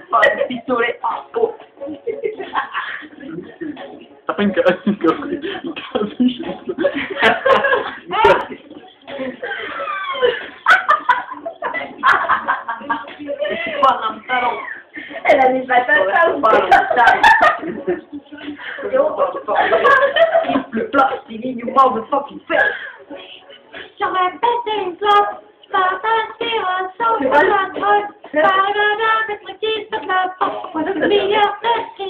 Fare pittore appo. T'as pas une casse Elle a des patates ou pas? Le plat, c'est you motherfucking face. Sur ma tête et une clope, partage sur un sang, sur la trotte, par avec le petit sur la porte, le meilleur de